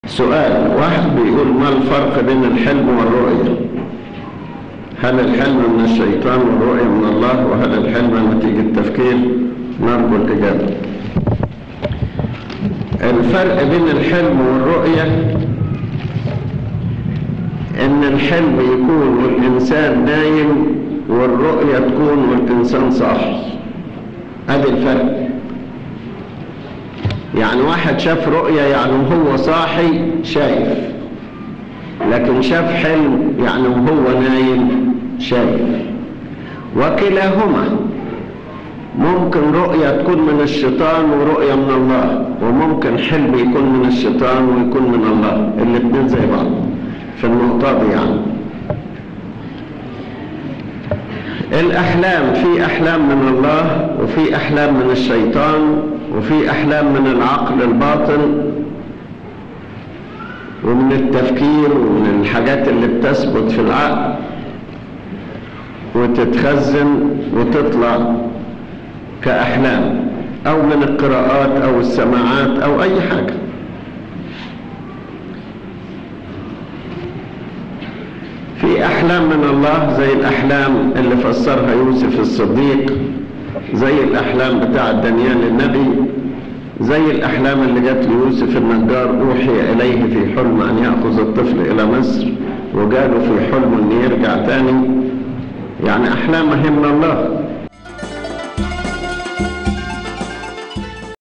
سؤال، واحد بيقول ما الفرق بين الحلم والرؤية؟ هل الحلم من الشيطان والرؤية من الله؟ وهل الحلم نتيجة تفكير؟ نرجو الإجابة. الفرق بين الحلم والرؤية إن الحلم يكون والإنسان نايم، والرؤية تكون والإنسان صاحي. هذا الفرق. يعني واحد شاف رؤية يعني وهو صاحي شايف، لكن شاف حلم يعني وهو نايم شايف. وكلاهما ممكن رؤية تكون من الشيطان ورؤية من الله، وممكن حلم يكون من الشيطان ويكون من الله، الاثنين زي بعض في النقطة دي. يعني الأحلام، في أحلام من الله وفي أحلام من الشيطان وفي أحلام من العقل الباطن ومن التفكير ومن الحاجات اللي بتثبت في العقل وتتخزن وتطلع كأحلام، أو من القراءات أو السماعات أو أي حاجة. في أحلام من الله زي الأحلام اللي فسرها يوسف الصديق، زي الأحلام بتاع دانيال النبي، زي الأحلام اللي جت ليوسف النجار أوحي إليه في حلم أن يأخذ الطفل إلى مصر، وجاله في حلم أن يرجع تاني. يعني أحلام من الله.